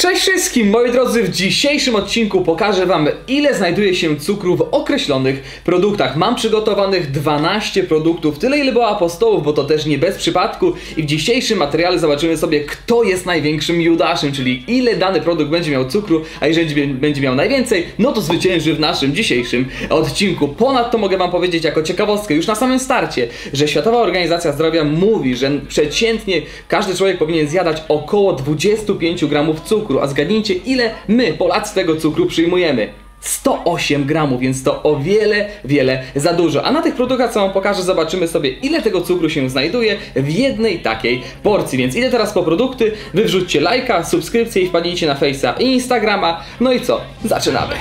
Cześć wszystkim, moi drodzy, w dzisiejszym odcinku pokażę wam, ile znajduje się cukru w określonych produktach. Mam przygotowanych 12 produktów, tyle ile było apostołów, bo to też nie bez przypadku. I w dzisiejszym materiale zobaczymy sobie, kto jest największym Judaszem, czyli ile dany produkt będzie miał cukru, a jeżeli będzie miał najwięcej, no to zwycięży w naszym dzisiejszym odcinku. Ponadto mogę wam powiedzieć jako ciekawostkę już na samym starcie, że Światowa Organizacja Zdrowia mówi, że przeciętnie każdy człowiek powinien zjadać około 25 gramów cukru. A zgadnijcie, ile my, Polacy, tego cukru przyjmujemy? 108 gramów, więc to o wiele za dużo. A na tych produktach, co wam pokażę, zobaczymy sobie, ile tego cukru się znajduje w jednej takiej porcji. Więc idę teraz po produkty, wy wrzućcie lajka, subskrypcję i wpadnijcie na Face'a i Instagrama. No i co? Zaczynamy!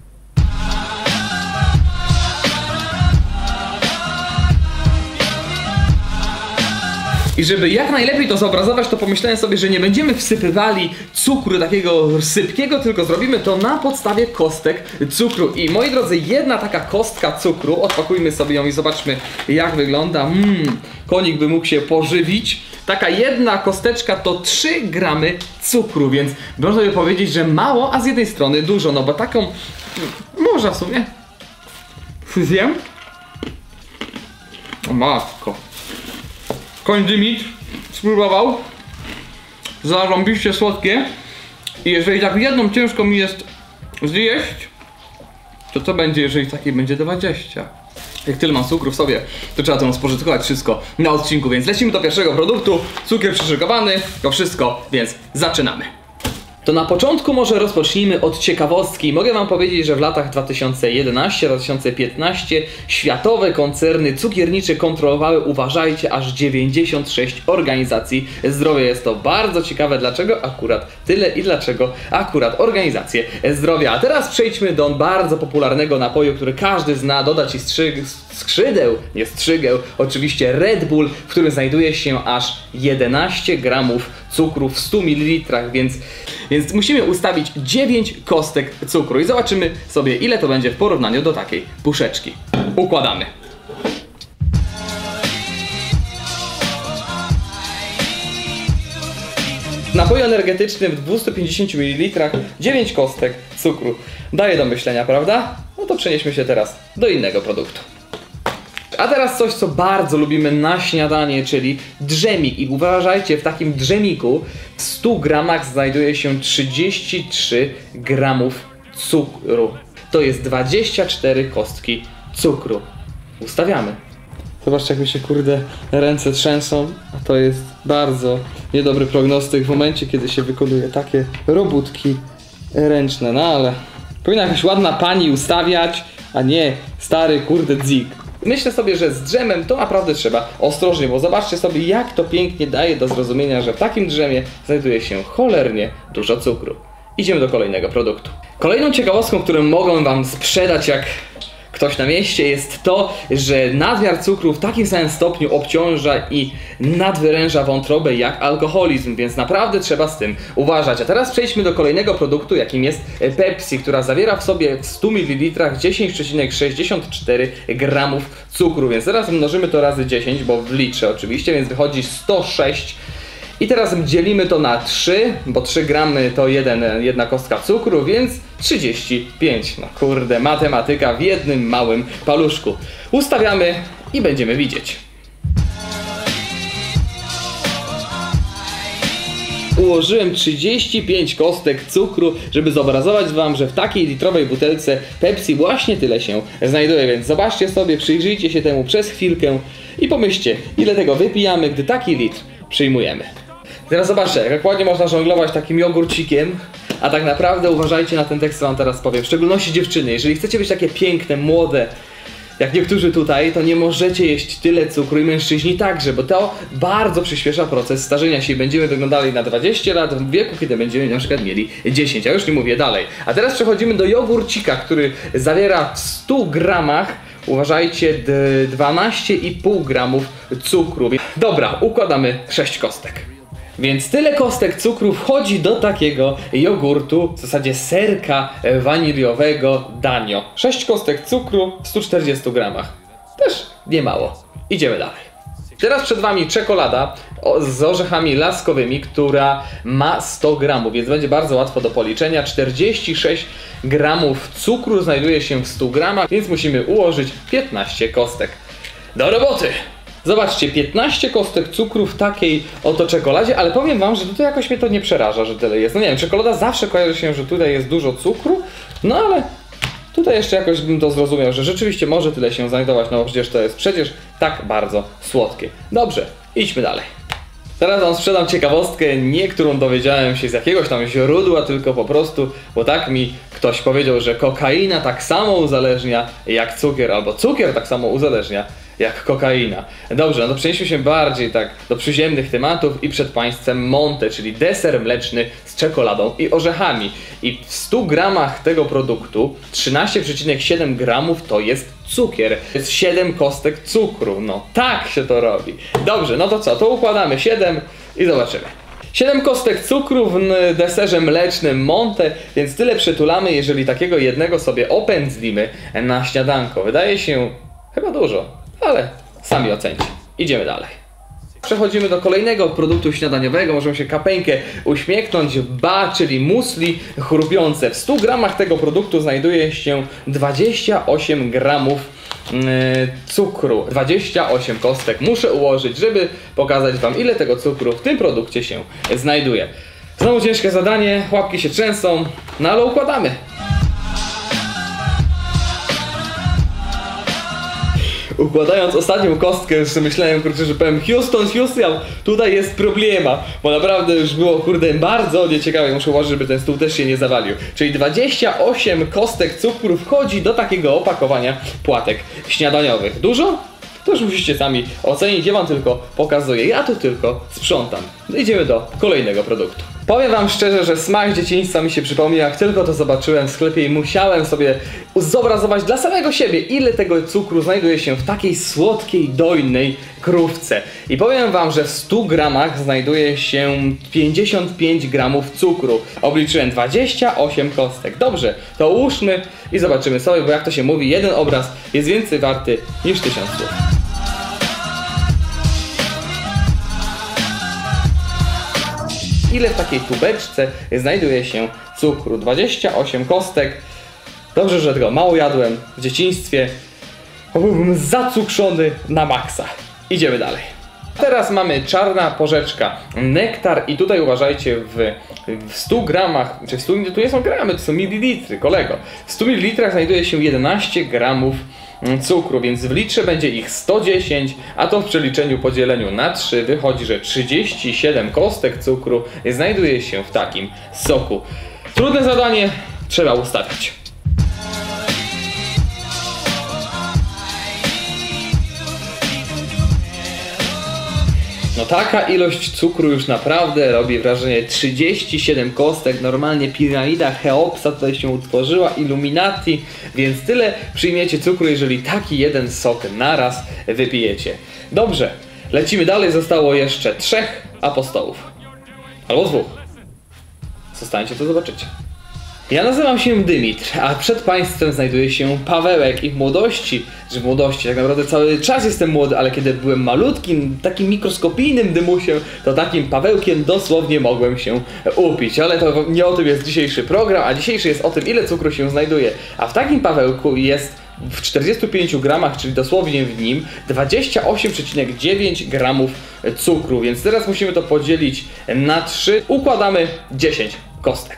I żeby jak najlepiej to zobrazować, to pomyślałem sobie, że nie będziemy wsypywali cukru takiego sypkiego, tylko zrobimy to na podstawie kostek cukru. I moi drodzy, jedna taka kostka cukru, odpakujmy sobie ją i zobaczmy, jak wygląda. Konik by mógł się pożywić. Taka jedna kosteczka to 3 gramy cukru, więc można by powiedzieć, że mało, a z jednej strony dużo, no bo taką można w sumie zjem. O matko. Koń Dymit spróbował, zarąbiście słodkie i jeżeli tak jedną ciężko mi jest zjeść, to co będzie, jeżeli takiej będzie 20? Jak tyle mam cukru w sobie, to trzeba to spożytkować wszystko na odcinku, więc lecimy do pierwszego produktu. Cukier przyszykowany, to wszystko, więc zaczynamy. To na początku może rozpocznijmy od ciekawostki. Mogę wam powiedzieć, że w latach 2011-2015 światowe koncerny cukiernicze kontrolowały, uważajcie, aż 96 organizacji zdrowia. Jest to bardzo ciekawe, dlaczego akurat tyle i dlaczego akurat organizacje zdrowia. A teraz przejdźmy do bardzo popularnego napoju, który każdy zna, dodać i skrzydeł, nie strzygieł, oczywiście Red Bull, w którym znajduje się aż 11 gramów cukru w 100 ml, więc musimy ustawić 9 kostek cukru i zobaczymy sobie, ile to będzie w porównaniu do takiej puszeczki. Układamy. W napoju energetycznym w 250 ml 9 kostek cukru daje do myślenia, prawda? No to przenieśmy się teraz do innego produktu. A teraz coś, co bardzo lubimy na śniadanie, czyli drzemik. I uważajcie, w takim drzemiku w 100 gramach znajduje się 33 gramów cukru. To jest 24 kostki cukru. Ustawiamy. Zobaczcie, jak mi się, kurde, ręce trzęsą. A to jest bardzo niedobry prognostyk w momencie, kiedy się wykonuje takie robótki ręczne. No ale powinna jakaś ładna pani ustawiać, a nie stary, kurde, dzik. Myślę sobie, że z drzemem to naprawdę trzeba ostrożnie, bo zobaczcie sobie, jak to pięknie daje do zrozumienia, że w takim drzemie znajduje się cholernie dużo cukru. Idziemy do kolejnego produktu. Kolejną ciekawostką, którą mogę wam sprzedać jak ktoś na mieście, jest to, że nadmiar cukru w takim samym stopniu obciąża i nadwyręża wątrobę jak alkoholizm, więc naprawdę trzeba z tym uważać. A teraz przejdźmy do kolejnego produktu, jakim jest Pepsi, która zawiera w sobie w 100 ml 10,64 gramów cukru, więc teraz mnożymy to razy 10, bo wliczę oczywiście, więc wychodzi 106. I teraz dzielimy to na 3, bo 3 gramy to jedna kostka cukru, więc 35. No kurde, matematyka w jednym małym paluszku. Ustawiamy i będziemy widzieć. Ułożyłem 35 kostek cukru, żeby zobrazować wam, że w takiej litrowej butelce Pepsi właśnie tyle się znajduje, więc zobaczcie sobie, przyjrzyjcie się temu przez chwilkę i pomyślcie, ile tego wypijamy, gdy taki litr przyjmujemy. Teraz zobaczcie, jak ładnie można żonglować takim jogurcikiem, a tak naprawdę uważajcie na ten tekst, co wam teraz powiem, w szczególności dziewczyny. Jeżeli chcecie być takie piękne, młode, jak niektórzy tutaj, to nie możecie jeść tyle cukru i mężczyźni także, bo to bardzo przyspiesza proces starzenia się i będziemy wyglądali na 20 lat w wieku, kiedy będziemy na przykład mieli 10, a już nie mówię dalej. A teraz przechodzimy do jogurcika, który zawiera w 100 gramach, uważajcie, 12,5 gramów cukru. Dobra, układamy 6 kostek. Więc tyle kostek cukru wchodzi do takiego jogurtu, w zasadzie serka waniliowego Danio. 6 kostek cukru w 140 gramach. Też nie mało. Idziemy dalej. Teraz przed Wami czekolada z orzechami laskowymi, która ma 100 gramów, więc będzie bardzo łatwo do policzenia. 46 gramów cukru znajduje się w 100 gramach, więc musimy ułożyć 15 kostek. Do roboty! Zobaczcie, 15 kostek cukru w takiej oto czekoladzie, ale powiem Wam, że tutaj jakoś mnie to nie przeraża, że tyle jest. No nie wiem, czekolada zawsze kojarzy się, że tutaj jest dużo cukru, no ale tutaj jeszcze jakoś bym to zrozumiał, że rzeczywiście może tyle się znajdować, no przecież to jest przecież tak bardzo słodkie. Dobrze, idźmy dalej. Teraz Wam sprzedam ciekawostkę, nie którą dowiedziałem się z jakiegoś tam źródła, tylko po prostu, bo tak mi ktoś powiedział, że kokaina tak samo uzależnia jak cukier, albo cukier tak samo uzależnia jak kokaina. Dobrze, no to przenieśmy się bardziej tak do przyziemnych tematów i przed Państwem Monte, czyli deser mleczny z czekoladą i orzechami. I w 100 gramach tego produktu 13,7 gramów to jest cukier. To jest 7 kostek cukru. No tak się to robi. Dobrze, no to co? To układamy 7 i zobaczymy. 7 kostek cukru w deserze mlecznym Monte, więc tyle przytulamy, jeżeli takiego jednego sobie opędzlimy na śniadanko. Wydaje się chyba dużo, ale sami ocencie. Idziemy dalej. Przechodzimy do kolejnego produktu śniadaniowego. Możemy się kapeńkę uśmiechnąć. Ba, czyli musli chrupiące. W 100 gramach tego produktu znajduje się 28 gramów cukru. 28 kostek muszę ułożyć, żeby pokazać Wam, ile tego cukru w tym produkcie się znajduje. Znowu ciężkie zadanie, łapki się trzęsą, no ale układamy. Układając ostatnią kostkę, już myślałem, kurczę, że powiem Houston, tutaj jest problema, bo naprawdę już było, kurde, bardzo nieciekawe, muszę uważać, żeby ten stół też się nie zawalił. Czyli 28 kostek cukru wchodzi do takiego opakowania płatek śniadaniowych. Dużo? To już musicie sami ocenić, ja Wam tylko pokazuję, ja tu tylko sprzątam. No idziemy do kolejnego produktu. Powiem Wam szczerze, że smak dzieciństwa mi się przypomniał, jak tylko to zobaczyłem w sklepie i musiałem sobie zobrazować dla samego siebie, ile tego cukru znajduje się w takiej słodkiej, dojnej krówce. I powiem Wam, że w 100 gramach znajduje się 55 gramów cukru. Obliczyłem 28 kostek. Dobrze, to ułóżmy i zobaczymy sobie, bo jak to się mówi, jeden obraz jest więcej warty niż 1000 słów. Ile w takiej tubeczce znajduje się cukru? 28 kostek. Dobrze, że tego mało jadłem w dzieciństwie. Byłbym zacukrzony na maksa. Idziemy dalej. Teraz mamy czarna porzeczka, nektar i tutaj uważajcie, w 100 gramach, czy w 100, tu nie są gramy, to są mililitry, kolego. W 100 ml znajduje się 11 gramów cukru, więc w litrze będzie ich 110, a to w przeliczeniu podzieleniu na 3 wychodzi, że 37 kostek cukru znajduje się w takim soku. Trudne zadanie, trzeba ustawiać. No taka ilość cukru już naprawdę robi wrażenie. 37 kostek, normalnie piramida Cheopsa tutaj się utworzyła, Illuminati, więc tyle przyjmiecie cukru, jeżeli taki jeden sok naraz wypijecie. Dobrze, lecimy dalej, zostało jeszcze 3 apostołów. Albo 2. Zostańcie, to zobaczycie. Ja nazywam się Dymitr, a przed Państwem znajduje się Pawełek i w młodości, tak naprawdę cały czas jestem młody, ale kiedy byłem malutkim, takim mikroskopijnym dymusiem, to takim Pawełkiem dosłownie mogłem się upić. Ale to nie o tym jest dzisiejszy program, a dzisiejszy jest o tym, ile cukru się znajduje. A w takim Pawełku jest w 45 gramach, czyli dosłownie w nim 28,9 gramów cukru, więc teraz musimy to podzielić na 3. Układamy 10 kostek.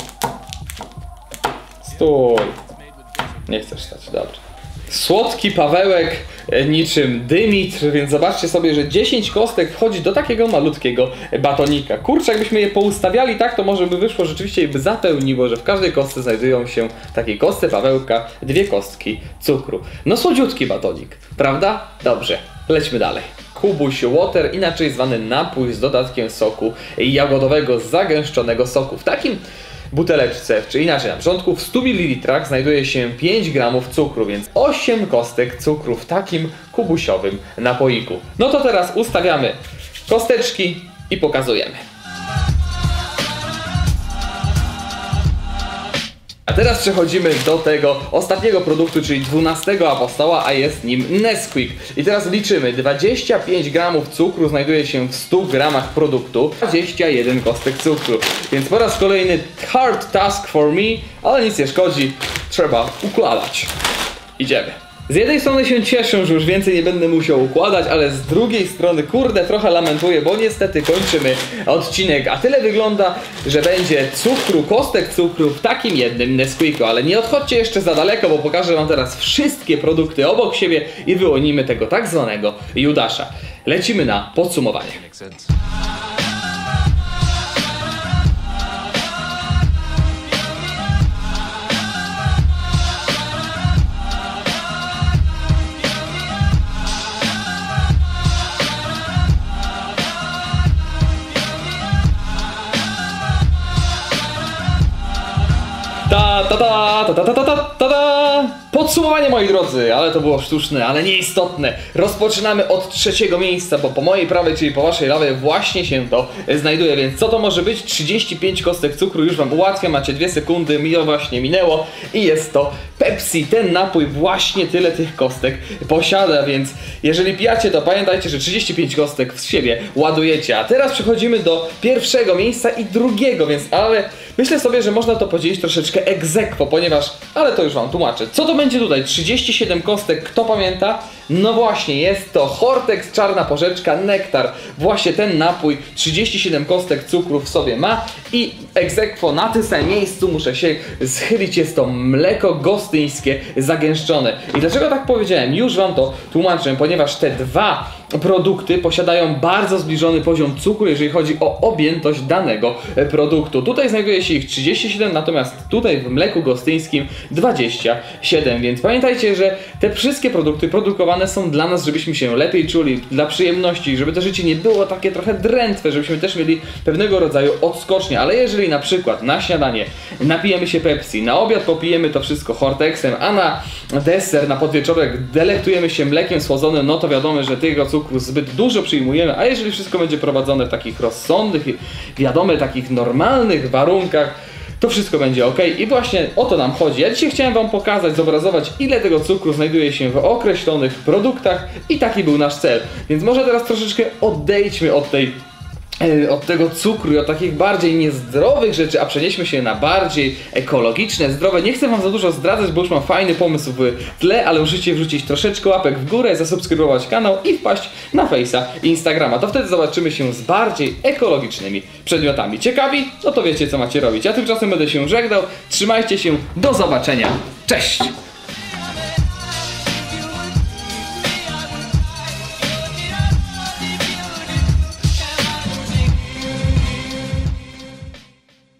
Stój. Nie chcesz stać, dobrze. Słodki Pawełek niczym Dymitr, więc zobaczcie sobie, że 10 kostek wchodzi do takiego malutkiego batonika. Kurczę, jakbyśmy je poustawiali tak, to może by wyszło rzeczywiście i by zapełniło, że w każdej kostce znajdują się, w takiej kostce Pawełka, 2 kostki cukru. No słodziutki batonik, prawda? Dobrze, lećmy dalej. Kubuś Water, inaczej zwany napój z dodatkiem soku jagodowego, zagęszczonego soku. W takim buteleczce, czy inaczej na początku, w 100 ml znajduje się 5 gramów cukru, więc 8 kostek cukru w takim kubusiowym napoiku. No to teraz ustawiamy kosteczki i pokazujemy. A teraz przechodzimy do tego ostatniego produktu, czyli 12 apostoła, a jest nim Nesquik. I teraz liczymy, 25 gramów cukru znajduje się w 100 gramach produktu, 21 kostek cukru. Więc po raz kolejny hard task for me, ale nic nie szkodzi, trzeba układać. Idziemy. Z jednej strony się cieszę, że już więcej nie będę musiał układać, ale z drugiej strony, kurde, trochę lamentuję, bo niestety kończymy odcinek, a tyle wygląda, że będzie cukru, kostek cukru w takim jednym Nesquiku, ale nie odchodźcie jeszcze za daleko, bo pokażę wam teraz wszystkie produkty obok siebie i wyłonimy tego tak zwanego Judasza. Lecimy na podsumowanie. Podsumowanie, moi drodzy, ale to było sztuczne, ale nieistotne. Rozpoczynamy od trzeciego miejsca, bo po mojej prawej, czyli po waszej lewej właśnie się to znajduje, więc co to może być? 35 kostek cukru, już wam ułatwia, macie 2 sekundy, właśnie minęło i jest to Pepsi. Ten napój właśnie tyle tych kostek posiada, więc jeżeli pijacie, to pamiętajcie, że 35 kostek w siebie ładujecie. A teraz przechodzimy do pierwszego miejsca i drugiego, więc ale myślę sobie, że można to podzielić troszeczkę ex aequo, ponieważ, ale to już wam tłumaczę. Co to będzie tutaj? 37 kostek, kto pamięta? No właśnie, jest to Hortex Czarna Porzeczka Nektar. Właśnie ten napój 37 kostek cukru w sobie ma i ex aequo na tym samym miejscu muszę się schylić, jest to mleko gostyńskie zagęszczone. I dlaczego tak powiedziałem? Już wam to tłumaczę, ponieważ te dwa produkty posiadają bardzo zbliżony poziom cukru, jeżeli chodzi o objętość danego produktu. Tutaj znajduje się ich 37, natomiast tutaj w mleku gostyńskim 27, więc pamiętajcie, że te wszystkie produkty produkowane są dla nas, żebyśmy się lepiej czuli, dla przyjemności, żeby to życie nie było takie trochę drętwe, żebyśmy też mieli pewnego rodzaju odskocznie, ale jeżeli na przykład na śniadanie napijemy się Pepsi, na obiad popijemy to wszystko Hortexem, a na deser, na podwieczorek delektujemy się mlekiem słodzonym, no to wiadomo, że tego cukru zbyt dużo przyjmujemy, a jeżeli wszystko będzie prowadzone w takich rozsądnych i wiadomych, takich normalnych warunkach, to wszystko będzie ok i właśnie o to nam chodzi. Ja dzisiaj chciałem wam pokazać, zobrazować, ile tego cukru znajduje się w określonych produktach i taki był nasz cel. Więc może teraz troszeczkę odejdźmy od tego cukru i od takich bardziej niezdrowych rzeczy, a przenieśmy się na bardziej ekologiczne, zdrowe. Nie chcę wam za dużo zdradzać, bo już mam fajny pomysł w tle, ale musicie wrzucić troszeczkę łapek w górę, zasubskrybować kanał i wpaść na Face'a i Instagrama. To wtedy zobaczymy się z bardziej ekologicznymi przedmiotami. Ciekawi? No to wiecie, co macie robić. Ja tymczasem będę się żegnał. Trzymajcie się, do zobaczenia. Cześć!